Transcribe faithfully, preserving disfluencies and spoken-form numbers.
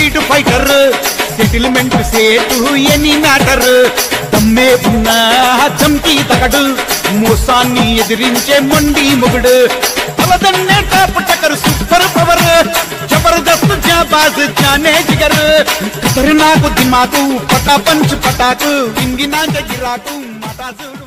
street fighter settlement సేటు any matter దమ్మే ఉన్న చంకీ తగడు మోసాన్ని ఎదిరించే మొండి మొగుడు అవదన్నే టాప్ టకర్ సూపర్ పవర్ జబర్దస్త్ జాబాజ్ జానే జిగర్ ఖతర్నాక్ దిమాకు పటా పంచ్ పటాకు ఇంగినా గిరాకు మటాసు